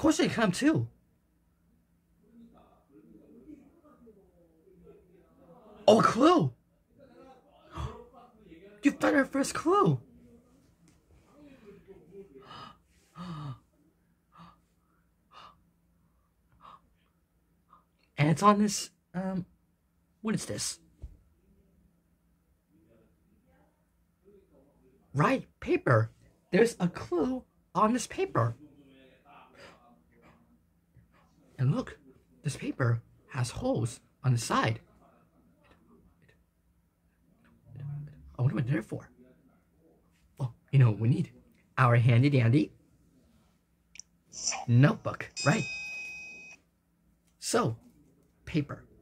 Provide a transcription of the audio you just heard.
course they come too. Oh, a clue! You found our first clue! And it's on this, what is this? Right, paper. There's a clue on this paper. And look, this paper has holes on the side. I wonder what they're for. Oh, you know what we need? Our handy dandy notebook, right? So, paper.